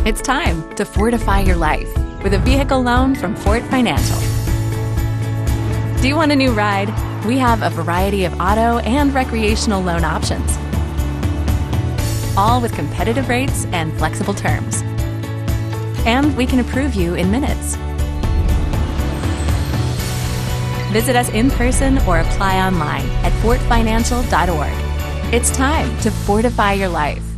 It's time to fortify your life with a vehicle loan from Fort Financial. Do you want a new ride? We have a variety of auto and recreational loan options, all with competitive rates and flexible terms. And we can approve you in minutes. Visit us in person or apply online at fortfinancial.org. It's time to fortify your life.